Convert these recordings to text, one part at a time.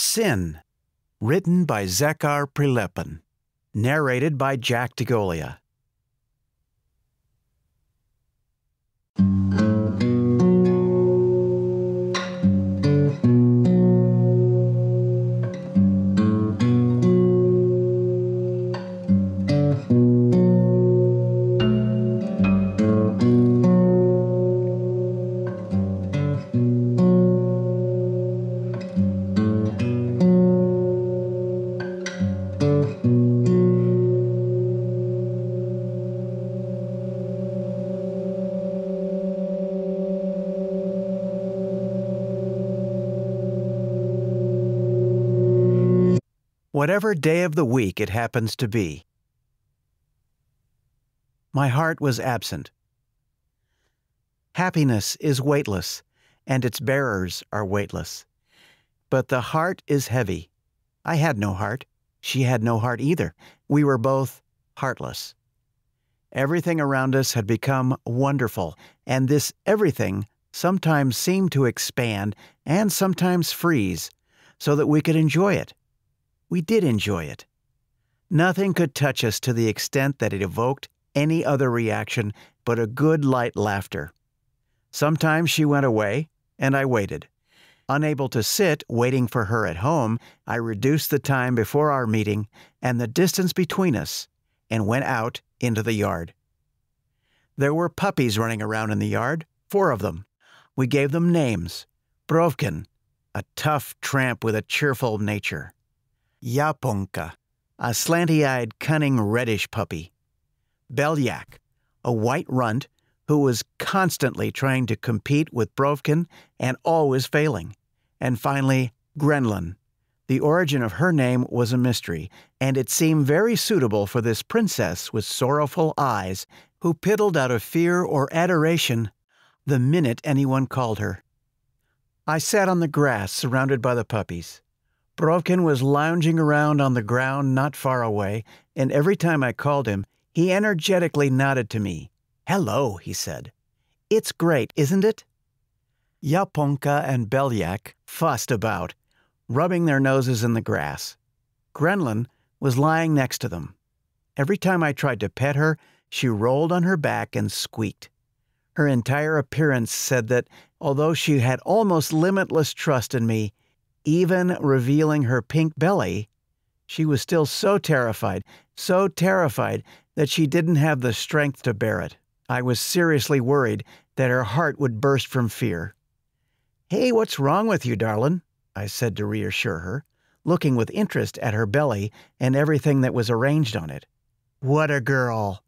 Sin, written by Zakhar Prilepin, narrated by Jack DeGolia. Whatever day of the week it happens to be. My heart was absent. Happiness is weightless, and its bearers are weightless. But the heart is heavy. I had no heart. She had no heart either. We were both heartless. Everything around us had become wonderful, and this everything sometimes seemed to expand and sometimes freeze so that we could enjoy it. We did enjoy it. Nothing could touch us to the extent that it evoked any other reaction but a good light laughter. Sometimes she went away, and I waited. Unable to sit waiting for her at home, I reduced the time before our meeting and the distance between us, and went out into the yard. There were puppies running around in the yard, 4 of them. We gave them names. Brovkin, a tough tramp with a cheerful nature. Yaponka, a slanty-eyed, cunning reddish puppy. Belyak, a white runt who was constantly trying to compete with Brovkin and always failing. And finally, Grenlin. The origin of her name was a mystery, and it seemed very suitable for this princess with sorrowful eyes who piddled out of fear or adoration the minute anyone called her. I sat on the grass surrounded by the puppies. Brovkin was lounging around on the ground not far away, and every time I called him, he energetically nodded to me. "Hello," he said. "It's great, isn't it?" Yaponka and Belyak fussed about, rubbing their noses in the grass. Grenlin was lying next to them. Every time I tried to pet her, she rolled on her back and squeaked. Her entire appearance said that, although she had almost limitless trust in me, even revealing her pink belly, she was still so terrified that she didn't have the strength to bear it. I was seriously worried that her heart would burst from fear. "Hey, what's wrong with you, darlin'?" I said to reassure her, looking with interest at her belly and everything that was arranged on it. "What a girl!"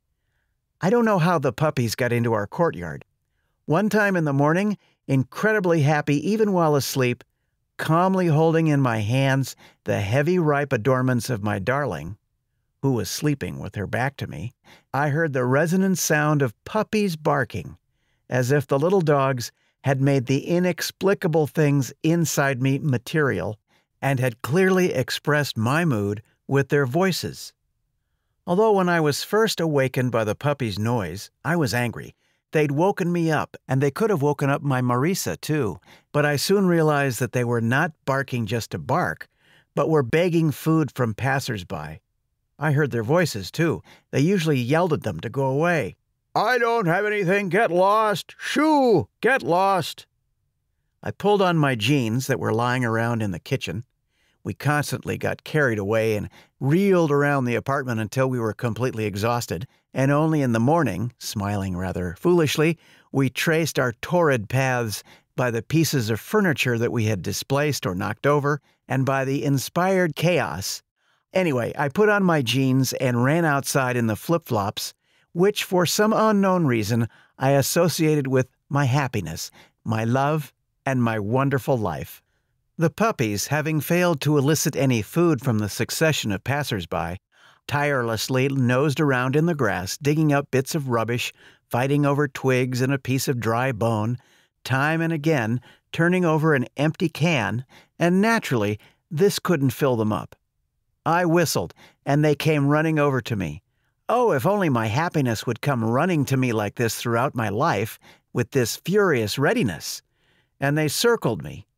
I don't know how the puppies got into our courtyard. One time in the morning, incredibly happy even while asleep, calmly holding in my hands the heavy ripe adornments of my darling, who was sleeping with her back to me, I heard the resonant sound of puppies barking, as if the little dogs had made the inexplicable things inside me material and had clearly expressed my mood with their voices. Although when I was first awakened by the puppies' noise, I was angry. They'd woken me up, and they could have woken up my Marisa, too, but I soon realized that they were not barking just to bark, but were begging food from passers-by. I heard their voices, too. They usually yelled at them to go away. "I don't have anything, get lost! Shoo! Get lost!" I pulled on my jeans that were lying around in the kitchen. We constantly got carried away and reeled around the apartment until we were completely exhausted, and only in the morning, smiling rather foolishly, we traced our torrid paths by the pieces of furniture that we had displaced or knocked over, and by the inspired chaos. Anyway, I put on my jeans and ran outside in the flip-flops, which for some unknown reason I associated with my happiness, my love, and my wonderful life. The puppies, having failed to elicit any food from the succession of passers-by, tirelessly nosed around in the grass, digging up bits of rubbish, fighting over twigs and a piece of dry bone, time and again turning over an empty can, and naturally, this couldn't fill them up. I whistled, and they came running over to me. Oh, if only my happiness would come running to me like this throughout my life, with this furious readiness. And they circled me,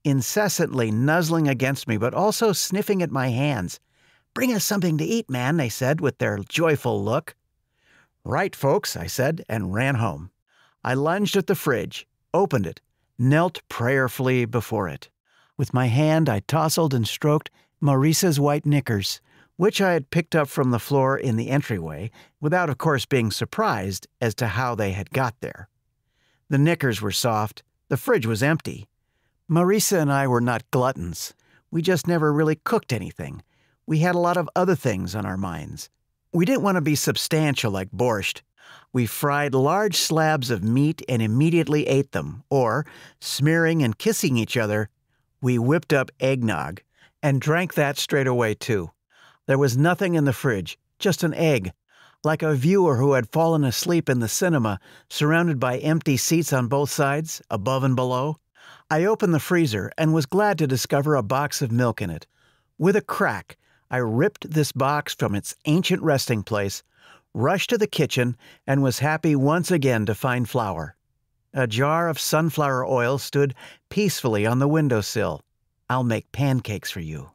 incessantly nuzzling against me but also sniffing at my hands. "Bring us something to eat, man," they said with their joyful look. "Right, folks," I said, and ran home. I lunged at the fridge, opened it, knelt prayerfully before it. With my hand, I tousled and stroked Maurice's white knickers, which I had picked up from the floor in the entryway, without of course being surprised as to how they had got there. The knickers were soft, the fridge was empty. Marisa and I were not gluttons. We just never really cooked anything. We had a lot of other things on our minds. We didn't want to be substantial like borscht. We fried large slabs of meat and immediately ate them, or, smearing and kissing each other, we whipped up eggnog and drank that straight away too. There was nothing in the fridge, just an egg, like a viewer who had fallen asleep in the cinema, surrounded by empty seats on both sides, above and below. I opened the freezer and was glad to discover a box of milk in it. With a crack, I ripped this box from its ancient resting place, rushed to the kitchen, and was happy once again to find flour. A jar of sunflower oil stood peacefully on the windowsill. "I'll make pancakes for you."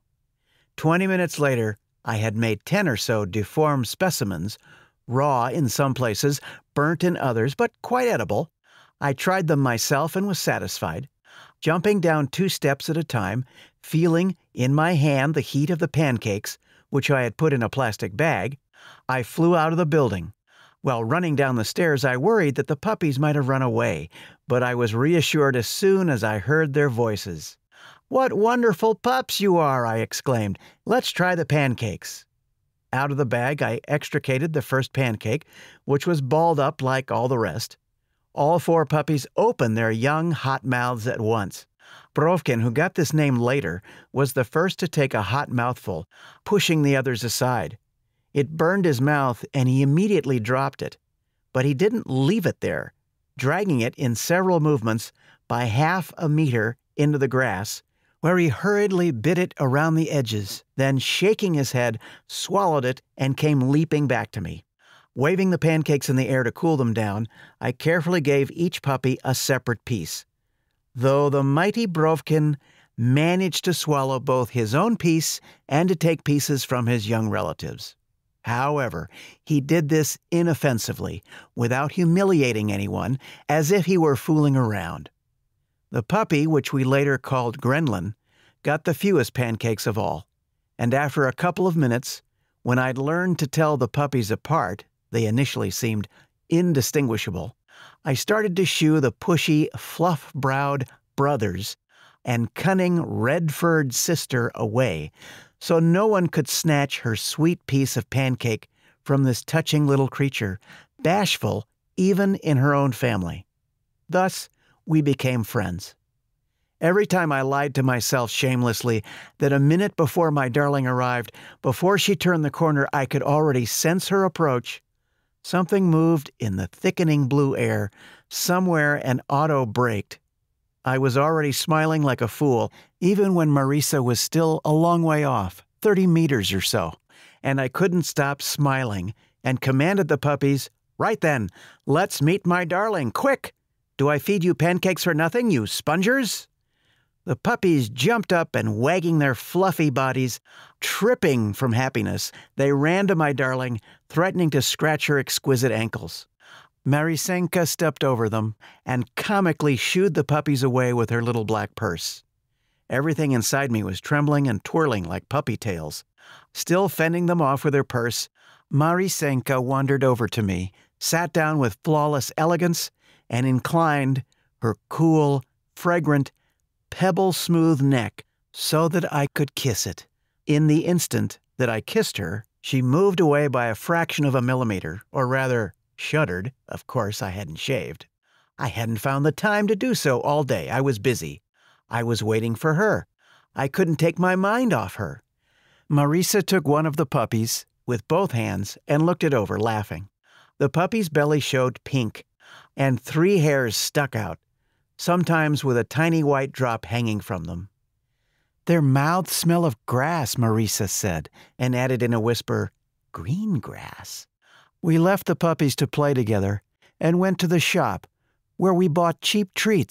20 minutes later, I had made 10 or so deformed specimens, raw in some places, burnt in others, but quite edible. I tried them myself and was satisfied. Jumping down 2 steps at a time, feeling in my hand the heat of the pancakes, which I had put in a plastic bag, I flew out of the building. While running down the stairs, I worried that the puppies might have run away, but I was reassured as soon as I heard their voices. "What wonderful pups you are!" I exclaimed. "Let's try the pancakes." Out of the bag, I extricated the first pancake, which was balled up like all the rest. All 4 puppies opened their young, hot mouths at once. Brovkin, who got this name later, was the first to take a hot mouthful, pushing the others aside. It burned his mouth, and he immediately dropped it. But he didn't leave it there, dragging it in several movements by half a meter into the grass, where he hurriedly bit it around the edges, then, shaking his head, swallowed it and came leaping back to me. Waving the pancakes in the air to cool them down, I carefully gave each puppy a separate piece. Though the mighty Brovkin managed to swallow both his own piece and to take pieces from his young relatives. However, he did this inoffensively, without humiliating anyone, as if he were fooling around. The puppy, which we later called Grenlin, got the fewest pancakes of all, and after a couple of minutes, when I'd learned to tell the puppies apart, they initially seemed indistinguishable, I started to shoo the pushy, fluff-browed brothers and cunning, red-furred sister away, so no one could snatch her sweet piece of pancake from this touching little creature, bashful even in her own family. Thus, we became friends. Every time I lied to myself shamelessly that a minute before my darling arrived, before she turned the corner, I could already sense her approach. Something moved in the thickening blue air. Somewhere an auto braked. I was already smiling like a fool, even when Marisa was still a long way off, 30 meters or so, and I couldn't stop smiling and commanded the puppies, "Right then, let's meet my darling, quick! Do I feed you pancakes for nothing, you spongers?" The puppies jumped up and, wagging their fluffy bodies, tripping from happiness, they ran to my darling, threatening to scratch her exquisite ankles. Marisenka stepped over them and comically shooed the puppies away with her little black purse. Everything inside me was trembling and twirling like puppy tails. Still fending them off with her purse, Marisenka wandered over to me, sat down with flawless elegance, and inclined her cool, fragrant, pebble-smooth neck so that I could kiss it. In the instant that I kissed her, she moved away by a fraction of a millimeter, or rather, shuddered. Of course, I hadn't shaved. I hadn't found the time to do so all day. I was busy. I was waiting for her. I couldn't take my mind off her. Marisa took one of the puppies with both hands and looked it over, laughing. The puppy's belly showed pink, and 3 hairs stuck out, sometimes with a tiny white drop hanging from them. "Their mouths smell of grass," Marisa said, and added in a whisper, "green grass." We left the puppies to play together and went to the shop, where we bought cheap treats.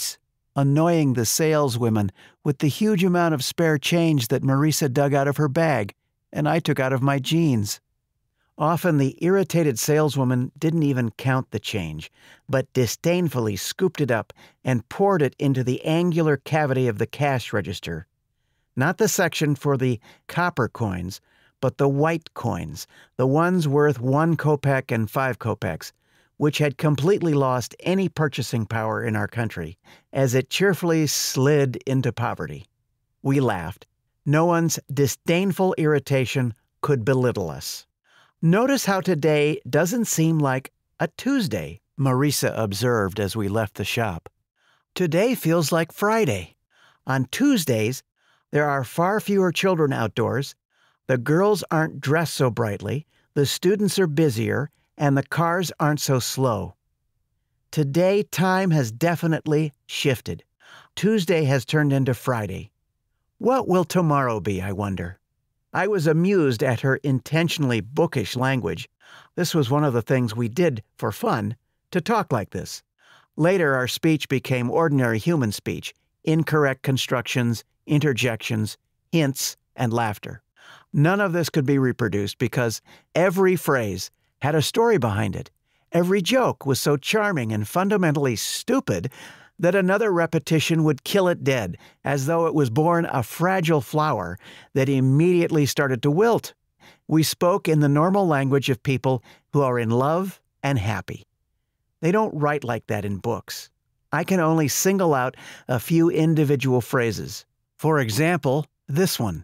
annoying the saleswomen with the huge amount of spare change that Marisa dug out of her bag and I took out of my jeans. Often the irritated saleswoman didn't even count the change, but disdainfully scooped it up and poured it into the angular cavity of the cash register. Not the section for the copper coins, but the white coins, the ones worth 1 kopeck and 5 kopecks, which had completely lost any purchasing power in our country, as it cheerfully slid into poverty. We laughed. No one's disdainful irritation could belittle us. "Notice how today doesn't seem like a Tuesday," Marisa observed as we left the shop. "Today feels like Friday. On Tuesdays, there are far fewer children outdoors, the girls aren't dressed so brightly, the students are busier, and the cars aren't so slow. Today, time has definitely shifted. Tuesday has turned into Friday. What will tomorrow be, I wonder?" I was amused at her intentionally bookish language. This was one of the things we did for fun, to talk like this. Later, our speech became ordinary human speech, incorrect constructions, interjections, hints, and laughter. None of this could be reproduced because every phrase had a story behind it. Every joke was so charming and fundamentally stupid that another repetition would kill it dead, as though it was born a fragile flower that immediately started to wilt. We spoke in the normal language of people who are in love and happy. They don't write like that in books. I can only single out a few individual phrases. For example, this one.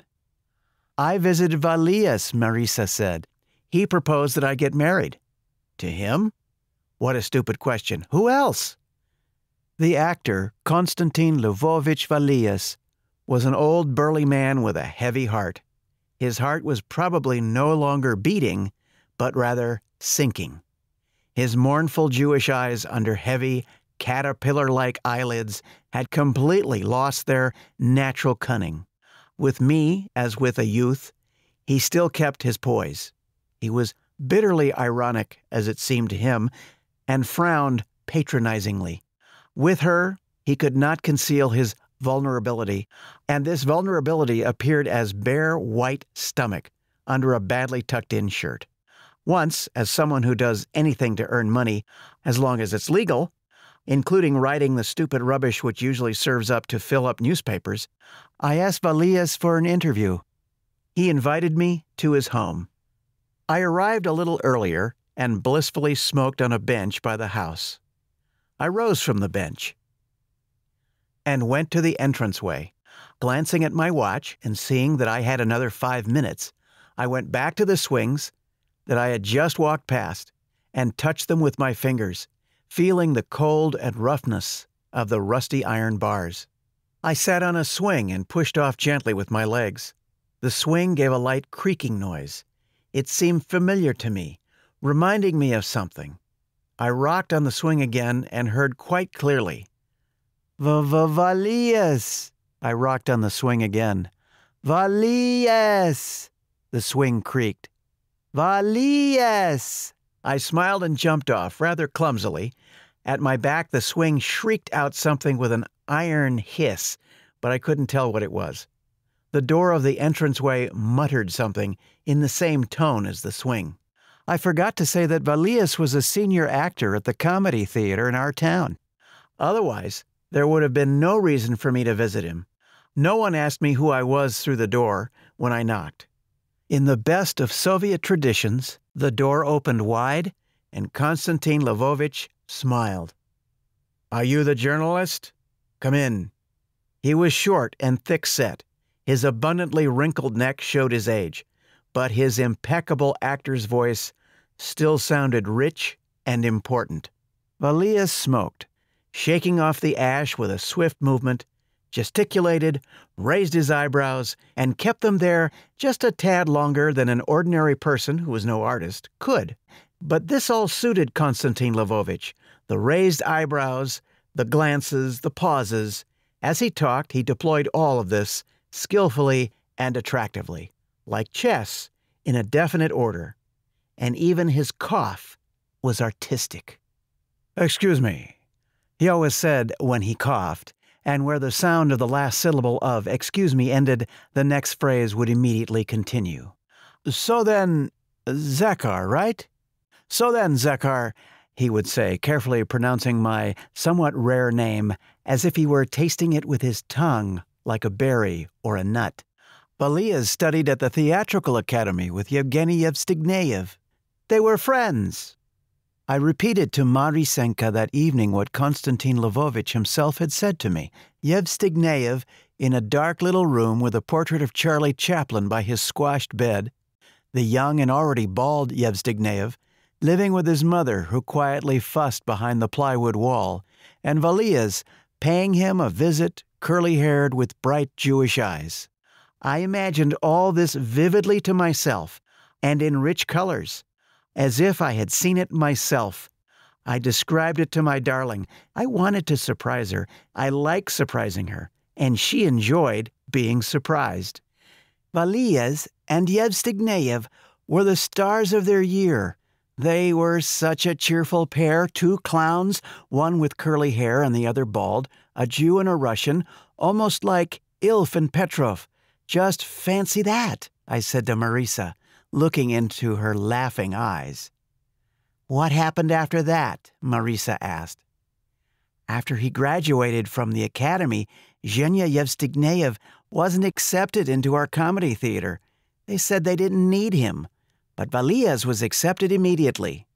"I visited Valias," Marisa said. "He proposed that I get married." "To him? What a stupid question. Who else?" The actor, Konstantin Lvovich Valias, was an old burly man with a heavy heart. His heart was probably no longer beating, but rather sinking. His mournful Jewish eyes under heavy, caterpillar-like eyelids had completely lost their natural cunning. With me, as with a youth, he still kept his poise. He was bitterly ironic, as it seemed to him, and frowned patronizingly. With her, he could not conceal his vulnerability, and this vulnerability appeared as bare white stomach under a badly tucked-in shirt. Once, as someone who does anything to earn money, as long as it's legal, including writing the stupid rubbish which usually serves up to fill up newspapers, I asked Valias for an interview. He invited me to his home. I arrived a little earlier and blissfully smoked on a bench by the house. I rose from the bench and went to the entranceway. Glancing at my watch and seeing that I had another 5 minutes, I went back to the swings that I had just walked past and touched them with my fingers, feeling the cold and roughness of the rusty iron bars. I sat on a swing and pushed off gently with my legs. The swing gave a light creaking noise. It seemed familiar to me, reminding me of something. I rocked on the swing again and heard quite clearly. "Valias!" I rocked on the swing again. "Valias!" The swing creaked. "Valias!" I smiled and jumped off, rather clumsily. At my back, the swing shrieked out something with an iron hiss, but I couldn't tell what it was. The door of the entranceway muttered something in the same tone as the swing. I forgot to say that Valias was a senior actor at the comedy theater in our town. Otherwise, there would have been no reason for me to visit him. No one asked me who I was through the door when I knocked. In the best of Soviet traditions, the door opened wide, and Konstantin Lvovich smiled. "Are you the journalist? Come in." He was short and thick-set. His abundantly wrinkled neck showed his age, but his impeccable actor's voice still sounded rich and important. Valias smoked, shaking off the ash with a swift movement, gesticulated, raised his eyebrows, and kept them there just a tad longer than an ordinary person who was no artist could. But this all suited Konstantin Lvovich, the raised eyebrows, the glances, the pauses. As he talked, he deployed all of this skillfully and attractively, like chess, in a definite order. And even his cough was artistic. "Excuse me," he always said when he coughed, and where the sound of the last syllable of "excuse me" ended, the next phrase would immediately continue. "So then, Zakhar, right? So then, Zakhar," he would say, carefully pronouncing my somewhat rare name as if he were tasting it with his tongue like a berry or a nut. "Valiya studied at the Theatrical Academy with Yevgeny Yevstigneyev. They were friends." I repeated to Marisenka that evening what Konstantin Lvovich himself had said to me. Yevstigneyev, in a dark little room with a portrait of Charlie Chaplin by his squashed bed, the young and already bald Yevstigneyev, living with his mother who quietly fussed behind the plywood wall, and Valiya's paying him a visit, curly-haired with bright Jewish eyes. I imagined all this vividly to myself, and in rich colors, as if I had seen it myself. I described it to my darling. I wanted to surprise her. I liked surprising her, and she enjoyed being surprised. Valiya's and Yevstigneyev were the stars of their year. They were such a cheerful pair, two clowns, one with curly hair and the other bald, a Jew and a Russian, almost like Ilf and Petrov. "Just fancy that," I said to Marisa, looking into her laughing eyes. "What happened after that?" Marisa asked. "After he graduated from the academy, Zhenya Yevstigneyev wasn't accepted into our comedy theater. They said they didn't need him. But Valiya's was accepted immediately.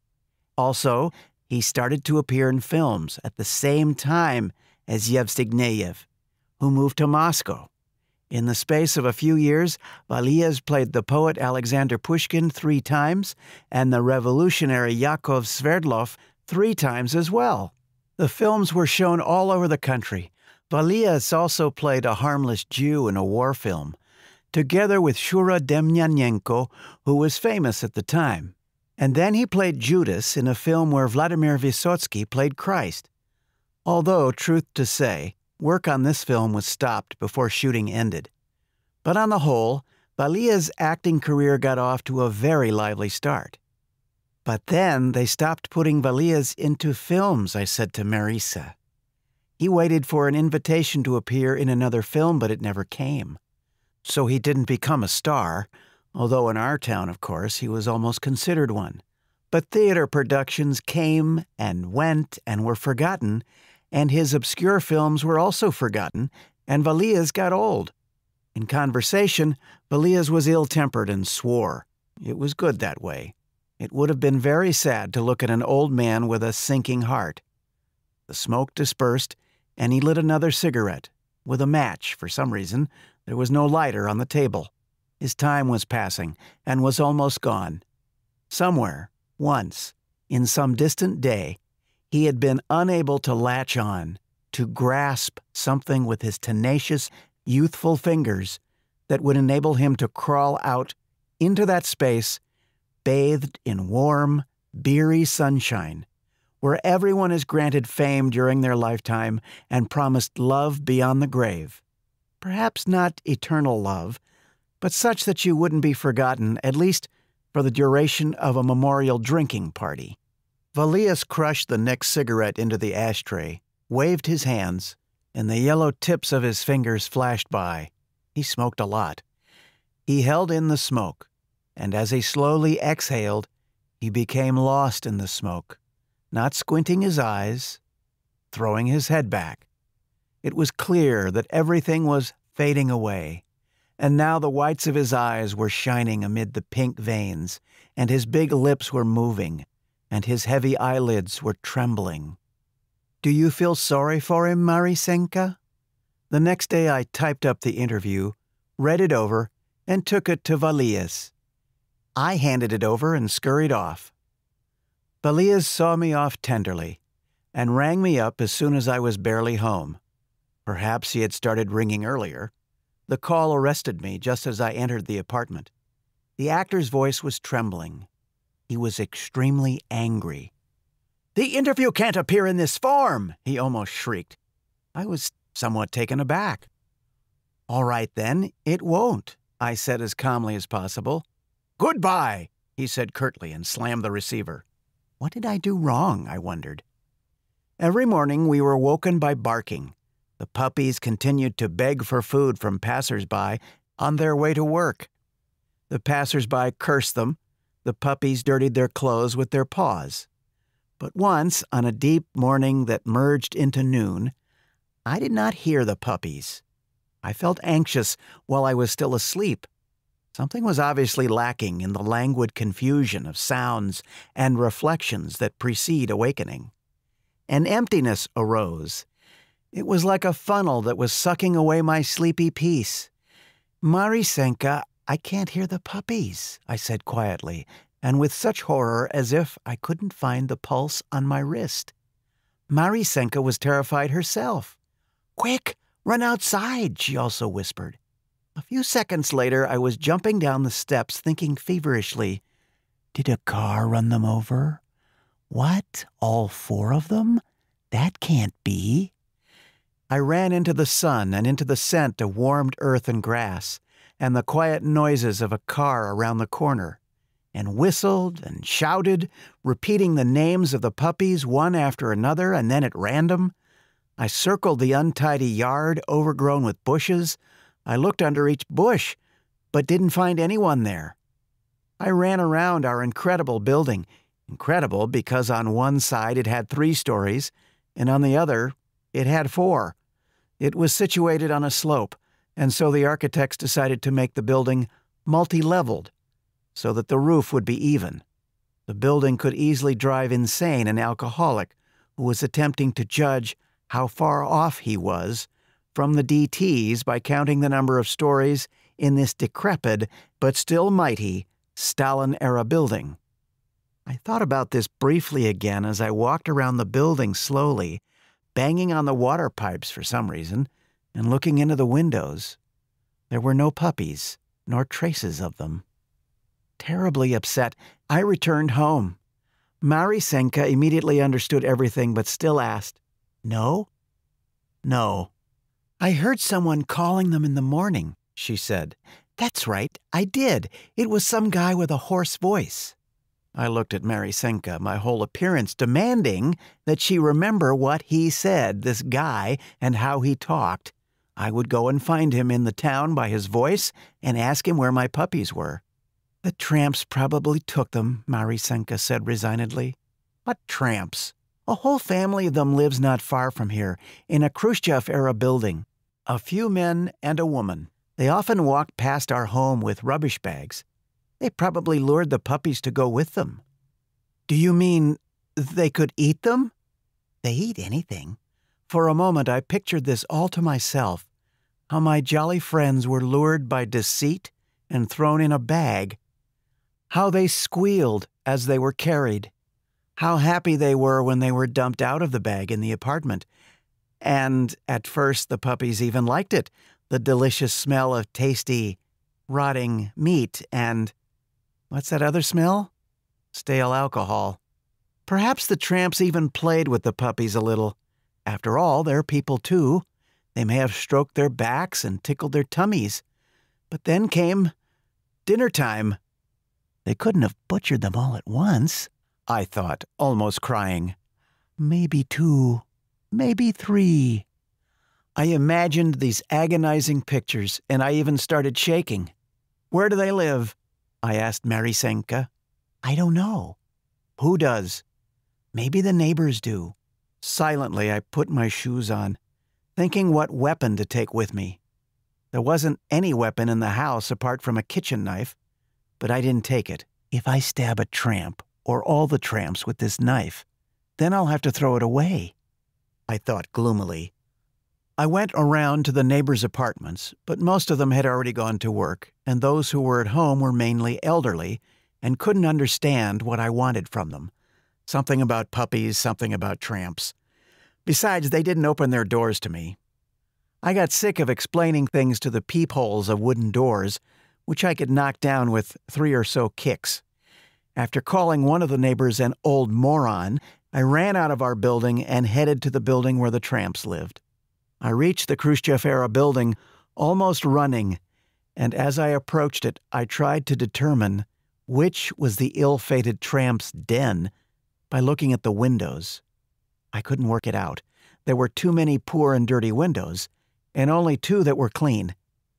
Also, he started to appear in films at the same time as Yevstigneyev, who moved to Moscow. In the space of a few years, Valiya's played the poet Alexander Pushkin 3 times and the revolutionary Yakov Sverdlov 3 times as well. The films were shown all over the country. Valiya's also played a harmless Jew in a war film, together with Shura Demyanenko, who was famous at the time. And then he played Judas in a film where Vladimir Vysotsky played Christ. Although, truth to say, work on this film was stopped before shooting ended. But on the whole, Valiya's acting career got off to a very lively start. "But then they stopped putting Valiya's into films," I said to Marisa. "He waited for an invitation to appear in another film, but it never came. So he didn't become a star, although in our town, of course, he was almost considered one. But theater productions came and went and were forgotten, and his obscure films were also forgotten, and Valiya's got old. In conversation, Valiya's was ill-tempered and swore. It was good that way. It would have been very sad to look at an old man with a sinking heart." The smoke dispersed, and he lit another cigarette, with a match. For some reason, there was no lighter on the table. His time was passing, and was almost gone. Somewhere, once, in some distant day, he had been unable to latch on, to grasp something with his tenacious, youthful fingers that would enable him to crawl out into that space, bathed in warm, beery sunshine, where everyone is granted fame during their lifetime and promised love beyond the grave. Perhaps not eternal love, but such that you wouldn't be forgotten, at least for the duration of a memorial drinking party. Valiya's crushed the next cigarette into the ashtray, waved his hands, and the yellow tips of his fingers flashed by. He smoked a lot. He held in the smoke, and as he slowly exhaled, he became lost in the smoke, not squinting his eyes, throwing his head back. It was clear that everything was fading away, and now the whites of his eyes were shining amid the pink veins, and his big lips were moving, and his heavy eyelids were trembling. "Do you feel sorry for him, Marisenka?" The next day I typed up the interview, read it over, and took it to Valiya's. I handed it over and scurried off. Valiya's saw me off tenderly, and rang me up as soon as I was barely home. Perhaps he had started ringing earlier. The call arrested me just as I entered the apartment. The actor's voice was trembling. He was extremely angry. "The interview can't appear in this form!" he almost shrieked. I was somewhat taken aback. "All right, then, it won't," I said as calmly as possible. "Goodbye," he said curtly and slammed the receiver. What did I do wrong, I wondered. Every morning we were woken by barking. The puppies continued to beg for food from passers-by on their way to work. The passers-by cursed them. The puppies dirtied their clothes with their paws. But once, on a deep morning that merged into noon, I did not hear the puppies. I felt anxious while I was still asleep. Something was obviously lacking in the languid confusion of sounds and reflections that precede awakening. An emptiness arose. It was like a funnel that was sucking away my sleepy peace. "Marisenka, I can't hear the puppies," I said quietly, and with such horror as if I couldn't find the pulse on my wrist. Marisenka was terrified herself. "Quick, run outside," she also whispered. A few seconds later, I was jumping down the steps thinking feverishly, "Did a car run them over? What, all 4 of them? That can't be." I ran into the sun and into the scent of warmed earth and grass, and the quiet noises of a car around the corner, and whistled and shouted, repeating the names of the puppies one after another and then at random. I circled the untidy yard overgrown with bushes. I looked under each bush, but didn't find anyone there. I ran around our incredible building, incredible because on one side it had 3 stories, and on the other it had 4. It was situated on a slope, and so the architects decided to make the building multi-leveled, so that the roof would be even. The building could easily drive insane an alcoholic who was attempting to judge how far off he was from the DTs by counting the number of stories in this decrepit but still mighty Stalin-era building. I thought about this briefly again as I walked around the building slowly, banging on the water pipes for some reason, and looking into the windows. There were no puppies, nor traces of them. Terribly upset, I returned home. Marisenka immediately understood everything but still asked, "No?" "No." "I heard someone calling them in the morning," she said. "That's right, I did. It was some guy with a hoarse voice." I looked at Marisenka, my whole appearance demanding that she remember what he said, this guy, and how he talked. I would go and find him in the town by his voice and ask him where my puppies were. "The tramps probably took them," Marisenka said resignedly. "What tramps? A whole family of them lives not far from here, in a Khrushchev-era building. A few men and a woman. They often walk past our home with rubbish bags. They probably lured the puppies to go with them." "Do you mean they could eat them?" "They eat anything." For a moment I pictured this all to myself, how my jolly friends were lured by deceit and thrown in a bag, how they squealed as they were carried, how happy they were when they were dumped out of the bag in the apartment. And at first the puppies even liked it, the delicious smell of tasty, rotting meat and, what's that other smell? Stale alcohol. Perhaps the tramps even played with the puppies a little. After all, they're people too. They may have stroked their backs and tickled their tummies. But then came dinner time. They couldn't have butchered them all at once, I thought, almost crying. Maybe 2, maybe 3. I imagined these agonizing pictures, and I even started shaking. "Where do they live?" I asked Marisenka. "I don't know." "Who does?" "Maybe the neighbors do." Silently, I put my shoes on, thinking what weapon to take with me. There wasn't any weapon in the house apart from a kitchen knife, but I didn't take it. If I stab a tramp, or all the tramps with this knife, then I'll have to throw it away, I thought gloomily. I went around to the neighbors' apartments, but most of them had already gone to work, and those who were at home were mainly elderly and couldn't understand what I wanted from them. Something about puppies, something about tramps. Besides, they didn't open their doors to me. I got sick of explaining things to the peepholes of wooden doors, which I could knock down with 3 or so kicks. After calling one of the neighbors an old moron, I ran out of our building and headed to the building where the tramps lived. I reached the Khrushchev-era building almost running, and as I approached it, I tried to determine which was the ill-fated tramp's den by looking at the windows. I couldn't work it out. there were too many poor and dirty windows, and only 2 that were clean.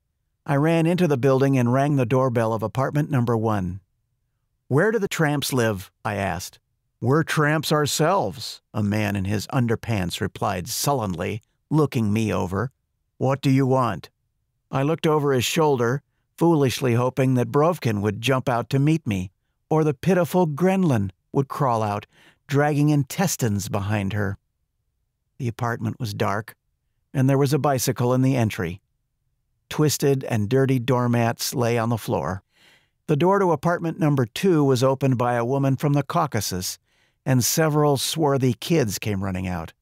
I ran into the building and rang the doorbell of apartment number 1. "Where do the tramps live?" I asked. "We're tramps ourselves," a man in his underpants replied sullenly, looking me over. "What do you want?" I looked over his shoulder, foolishly hoping that Brovkin would jump out to meet me, or the pitiful Grenlin would crawl out, dragging intestines behind her. The apartment was dark, and there was a bicycle in the entry. Twisted and dirty doormats lay on the floor. The door to apartment number 2 was opened by a woman from the Caucasus, and several swarthy kids came running out.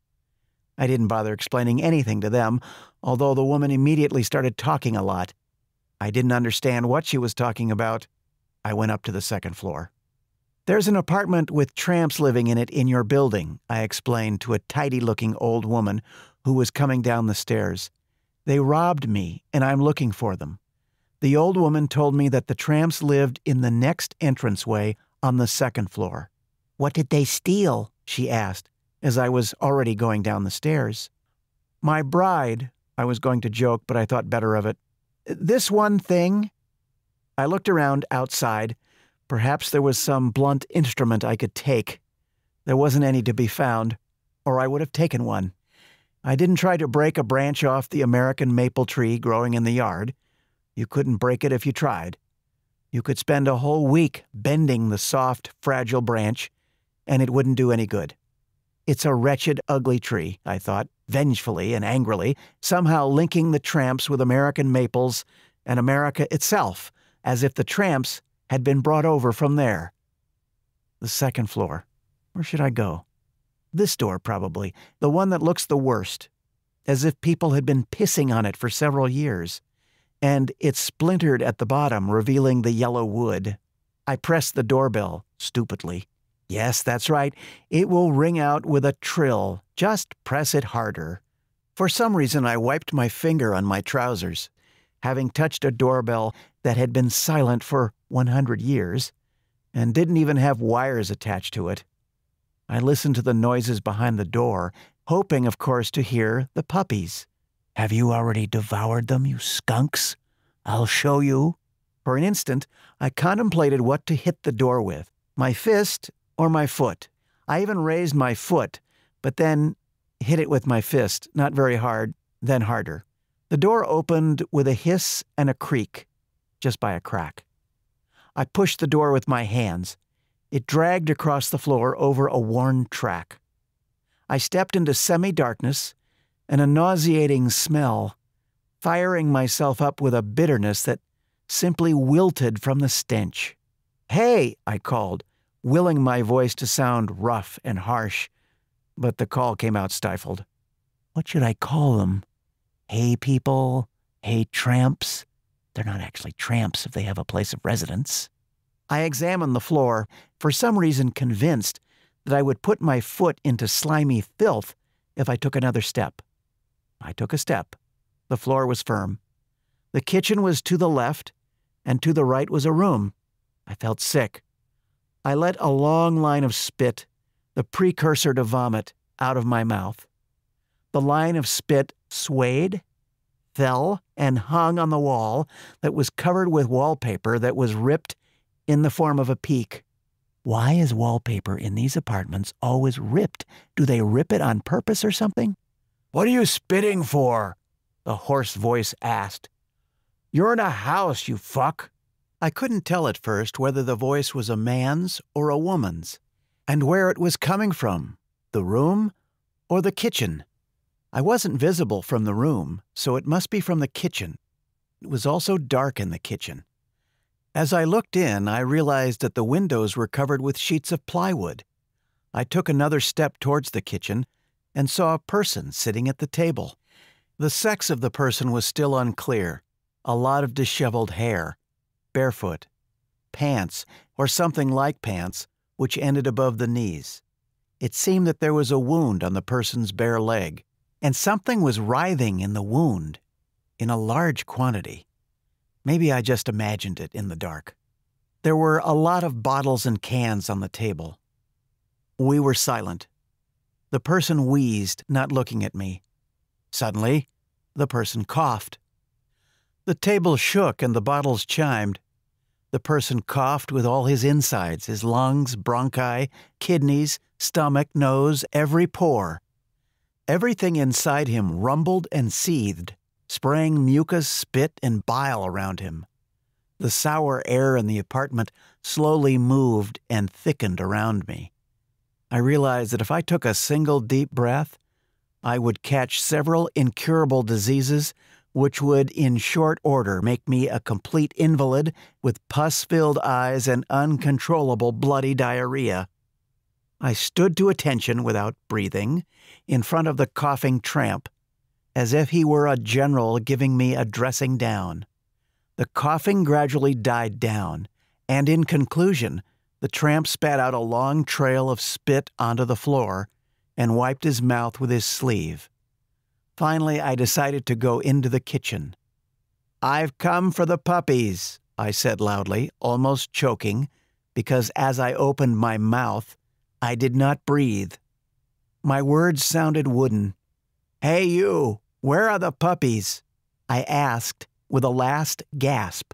I didn't bother explaining anything to them, although the woman immediately started talking a lot. I didn't understand what she was talking about. I went up to the 2nd floor. "There's an apartment with tramps living in it in your building," I explained to a tidy-looking old woman who was coming down the stairs. "They robbed me, and I'm looking for them." The old woman told me that the tramps lived in the next entranceway on the 2nd floor. "What did they steal?" she asked, as I was already going down the stairs. "My bride," I was going to joke, but I thought better of it. "This one thing." I looked around outside. Perhaps there was some blunt instrument I could take. There wasn't any to be found, or I would have taken one. I didn't try to break a branch off the American maple tree growing in the yard. You couldn't break it if you tried. You could spend a whole week bending the soft, fragile branch, and it wouldn't do any good. It's a wretched, ugly tree, I thought, vengefully and angrily, somehow linking the tramps with American maples and America itself, as if the tramps had been brought over from there. The 2nd floor. Where should I go? This door, probably, the one that looks the worst, as if people had been pissing on it for several years, and it's splintered at the bottom, revealing the yellow wood. I pressed the doorbell, stupidly. Yes, that's right, it will ring out with a trill. Just press it harder. For some reason, I wiped my finger on my trousers, having touched a doorbell that had been silent for 100 years, and didn't even have wires attached to it. I listened to the noises behind the door, hoping, of course, to hear the puppies. "Have you already devoured them, you skunks? I'll show you." For an instant, I contemplated what to hit the door with, my fist or my foot. I even raised my foot, but then hit it with my fist, not very hard, then harder. The door opened with a hiss and a creak, just by a crack. I pushed the door with my hands. It dragged across the floor over a worn track. I stepped into semi-darkness and a nauseating smell, firing myself up with a bitterness that simply wilted from the stench. "Hey!" I called, willing my voice to sound rough and harsh, but the call came out stifled. What should I call them? Hey people? Hey tramps? They're not actually tramps if they have a place of residence. I examined the floor, for some reason convinced that I would put my foot into slimy filth if I took another step. I took a step. The floor was firm. The kitchen was to the left, and to the right was a room. I felt sick. I let a long line of spit, the precursor to vomit, out of my mouth. The line of spit swayed, fell, and hung on the wall that was covered with wallpaper that was ripped in the form of a peak. Why is wallpaper in these apartments always ripped? Do they rip it on purpose or something? "What are you spitting for?" the hoarse voice asked. "You're in a house, you fuck." I couldn't tell at first whether the voice was a man's or a woman's, and where it was coming from, the room or the kitchen. I wasn't visible from the room, so it must be from the kitchen. It was also dark in the kitchen. As I looked in, I realized that the windows were covered with sheets of plywood. I took another step towards the kitchen and saw a person sitting at the table. The sex of the person was still unclear. A lot of disheveled hair, barefoot, pants, or something like pants, which ended above the knees. It seemed that there was a wound on the person's bare leg, and something was writhing in the wound, in a large quantity. Maybe I just imagined it in the dark. There were a lot of bottles and cans on the table. We were silent. The person wheezed, not looking at me. Suddenly, the person coughed. The table shook and the bottles chimed. The person coughed with all his insides, his lungs, bronchi, kidneys, stomach, nose, every pore. Everything inside him rumbled and seethed, spraying mucus, spit, and bile around him. The sour air in the apartment slowly moved and thickened around me. I realized that if I took a single deep breath, I would catch several incurable diseases which would in short order make me a complete invalid with pus-filled eyes and uncontrollable bloody diarrhea. I stood to attention without breathing in front of the coughing tramp, as if he were a general giving me a dressing down. The coughing gradually died down, and in conclusion, the tramp spat out a long trail of spit onto the floor and wiped his mouth with his sleeve. Finally, I decided to go into the kitchen. "I've come for the puppies," I said loudly, almost choking, because as I opened my mouth, I did not breathe. My words sounded wooden. "Hey you, where are the puppies?" I asked with a last gasp.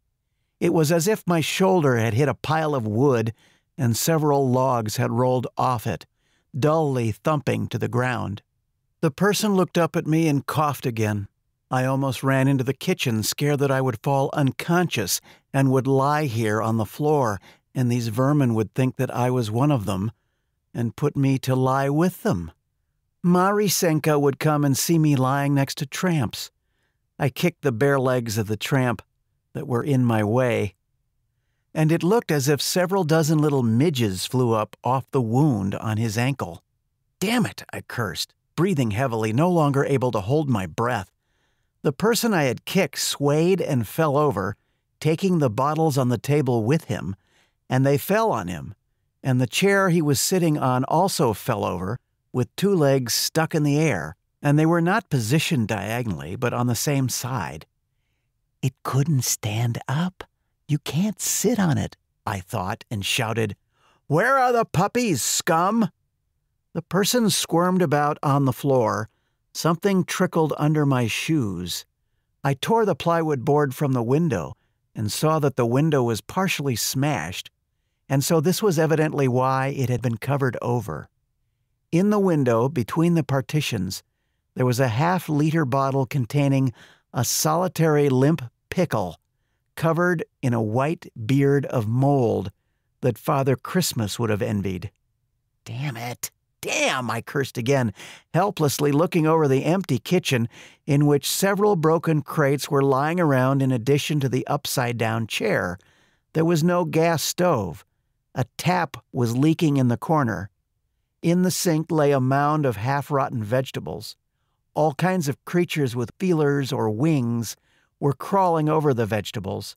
It was as if my shoulder had hit a pile of wood and several logs had rolled off it, dully thumping to the ground. The person looked up at me and coughed again. I almost ran into the kitchen, scared that I would fall unconscious and would lie here on the floor, and these vermin would think that I was one of them and put me to lie with them. Marisenka would come and see me lying next to tramps. I kicked the bare legs of the tramp that were in my way, and it looked as if several dozen little midges flew up off the wound on his ankle. "Damn it," I cursed, breathing heavily, no longer able to hold my breath. The person I had kicked swayed and fell over, taking the bottles on the table with him, and they fell on him, and the chair he was sitting on also fell over, with two legs stuck in the air, and they were not positioned diagonally, but on the same side. "It couldn't stand up. You can't sit on it," I thought, and shouted, "Where are the puppies, scum?" The person squirmed about on the floor. Something trickled under my shoes. I tore the plywood board from the window and saw that the window was partially smashed, and so this was evidently why it had been covered over. In the window, between the partitions, there was a half-liter bottle containing a solitary limp pickle, covered in a white beard of mold that Father Christmas would have envied. "Damn it! Damn!" I cursed again, helplessly looking over the empty kitchen in which several broken crates were lying around in addition to the upside-down chair. There was no gas stove. A tap was leaking in the corner. In the sink lay a mound of half-rotten vegetables. All kinds of creatures with feelers or wings were crawling over the vegetables.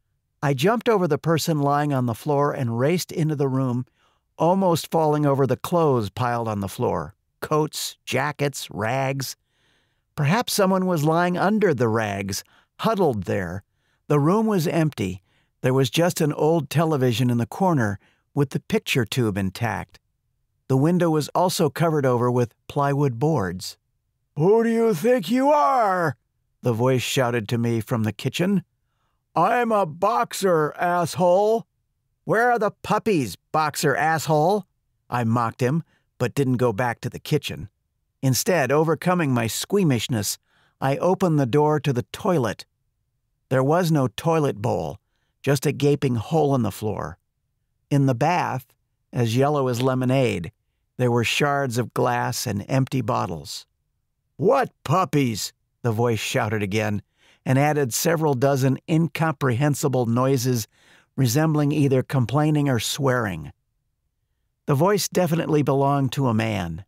I jumped over the person lying on the floor and raced into the room, almost falling over the clothes piled on the floor. Coats, jackets, rags. Perhaps someone was lying under the rags, huddled there. The room was empty. There was just an old television in the corner with the picture tube intact. The window was also covered over with plywood boards. "Who do you think you are?" the voice shouted to me from the kitchen. "I'm a boxer, asshole." "Where are the puppies, boxer asshole?" I mocked him, but didn't go back to the kitchen. Instead, overcoming my squeamishness, I opened the door to the toilet. There was no toilet bowl, just a gaping hole in the floor. In the bath, as yellow as lemonade, there were shards of glass and empty bottles. "What puppies?" the voice shouted again, and added several dozen incomprehensible noises resembling either complaining or swearing. The voice definitely belonged to a man.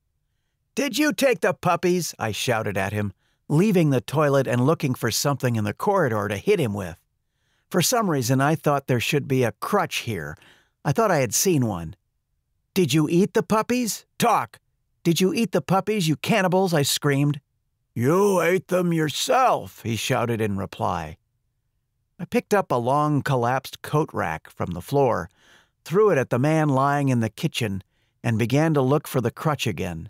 "Did you take the puppies?" I shouted at him, leaving the toilet and looking for something in the corridor to hit him with. For some reason, I thought there should be a crutch here. I thought I had seen one. "Did you eat the puppies? Talk! Did you eat the puppies, you cannibals?" I screamed. "You ate them yourself," he shouted in reply. I picked up a long collapsed coat rack from the floor, threw it at the man lying in the kitchen, and began to look for the crutch again.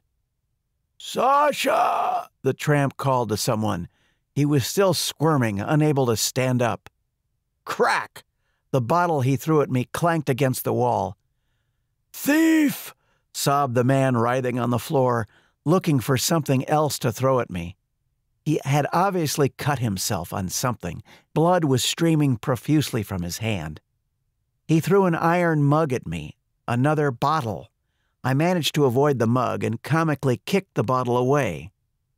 "Sasha!" the tramp called to someone. He was still squirming, unable to stand up. Crack! The bottle he threw at me clanked against the wall. "Thief!" sobbed the man writhing on the floor, looking for something else to throw at me. He had obviously cut himself on something. Blood was streaming profusely from his hand. He threw an iron mug at me, another bottle. I managed to avoid the mug and comically kicked the bottle away.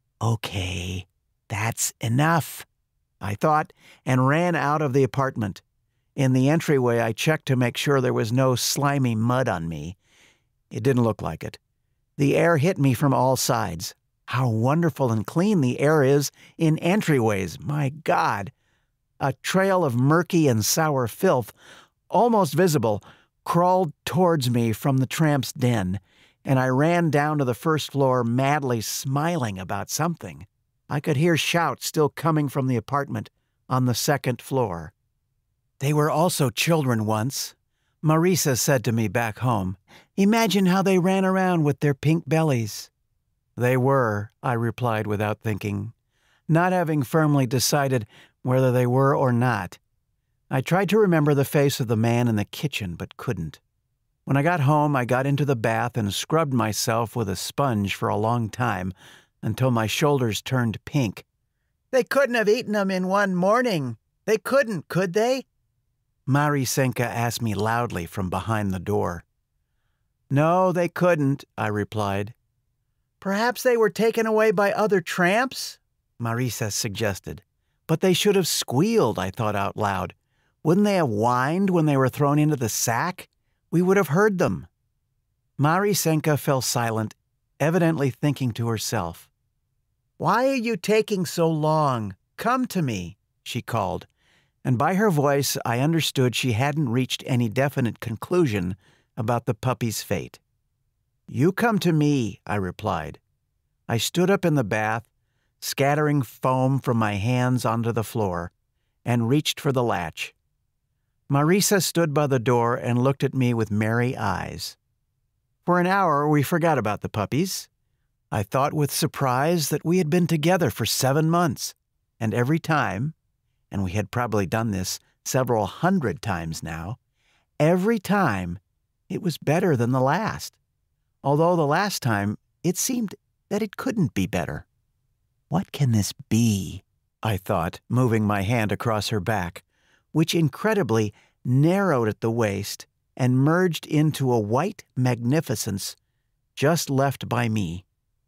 "Okay, that's enough," I thought, and ran out of the apartment. In the entryway, I checked to make sure there was no slimy mud on me. It didn't look like it. The air hit me from all sides. How wonderful and clean the air is in entryways, my God! A trail of murky and sour filth, almost visible, crawled towards me from the tramp's den, and I ran down to the first floor madly smiling about something. I could hear shouts still coming from the apartment on the second floor. "They were also children once," Marisa said to me back home. "Imagine how they ran around with their pink bellies." "They were," I replied without thinking, not having firmly decided whether they were or not. I tried to remember the face of the man in the kitchen, but couldn't. When I got home, I got into the bath and scrubbed myself with a sponge for a long time until my shoulders turned pink. "They couldn't have eaten them in one morning. They couldn't, could they?" Marisenka asked me loudly from behind the door. "No, they couldn't," I replied. "Perhaps they were taken away by other tramps?" Marisa suggested. "But they should have squealed," I thought out loud. "Wouldn't they have whined when they were thrown into the sack? We would have heard them." Marisenka fell silent, evidently thinking to herself. "Why are you taking so long? Come to me," she called, and by her voice I understood she hadn't reached any definite conclusion about the puppy's fate. "You come to me," I replied. I stood up in the bath, scattering foam from my hands onto the floor, and reached for the latch. Marisa stood by the door and looked at me with merry eyes. For an hour we forgot about the puppies. I thought with surprise that we had been together for 7 months, and every time, and we had probably done this several hundred times now, every time it was better than the last. Although the last time it seemed that it couldn't be better. "What can this be?" I thought, moving my hand across her back, which incredibly narrowed at the waist and merged into a white magnificence just left by me.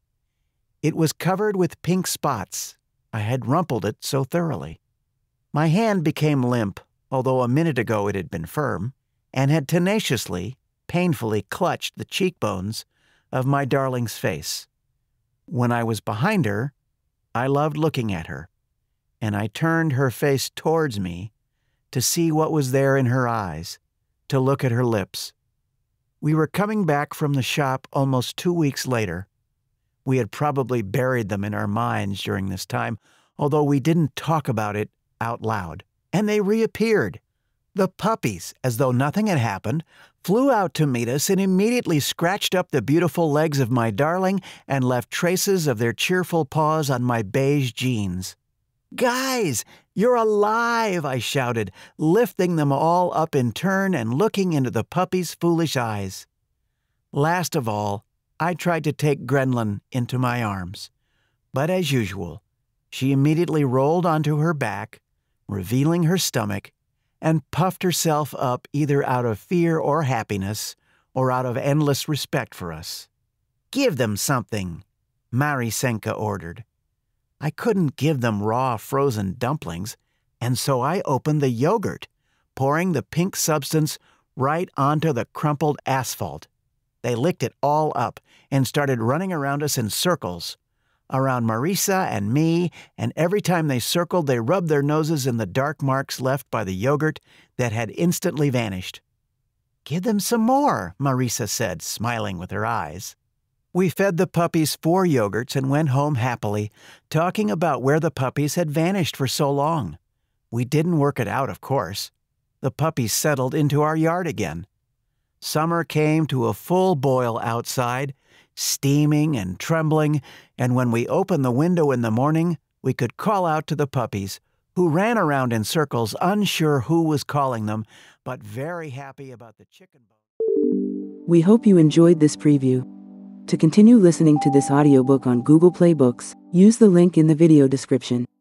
It was covered with pink spots. I had rumpled it so thoroughly. My hand became limp, although a minute ago it had been firm, and had tenaciously, painfully clutched the cheekbones of my darling's face. When I was behind her, I loved looking at her, and I turned her face towards me to see what was there in her eyes, to look at her lips. We were coming back from the shop almost 2 weeks later. We had probably buried them in our minds during this time, although we didn't talk about it out loud. And they reappeared. The puppies, as though nothing had happened, flew out to meet us and immediately scratched up the beautiful legs of my darling and left traces of their cheerful paws on my beige jeans. "Guys, you're alive!" I shouted, lifting them all up in turn and looking into the puppy's foolish eyes. Last of all, I tried to take Grenlin into my arms. But as usual, she immediately rolled onto her back, revealing her stomach, and puffed herself up either out of fear or happiness, or out of endless respect for us. "Give them something," Marisenka ordered. I couldn't give them raw frozen dumplings, and so I opened the yogurt, pouring the pink substance right onto the crumpled asphalt. They licked it all up and started running around us in circles, around Marisa and me, and every time they circled, they rubbed their noses in the dark marks left by the yogurt that had instantly vanished. "Give them some more," Marisa said, smiling with her eyes. We fed the puppies 4 yogurts and went home happily, talking about where the puppies had vanished for so long. We didn't work it out, of course. The puppies settled into our yard again. Summer came to a full boil outside, steaming and trembling, and when we opened the window in the morning, we could call out to the puppies, who ran around in circles, unsure who was calling them, but very happy about the chicken bone. We hope you enjoyed this preview. To continue listening to this audiobook on Google Play Books, use the link in the video description.